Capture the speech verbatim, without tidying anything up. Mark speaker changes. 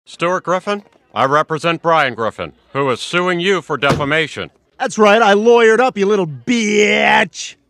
Speaker 1: Stuart Griffin? I represent Brian Griffin, who is suing you for defamation.
Speaker 2: That's right, I lawyered up, you little bitch!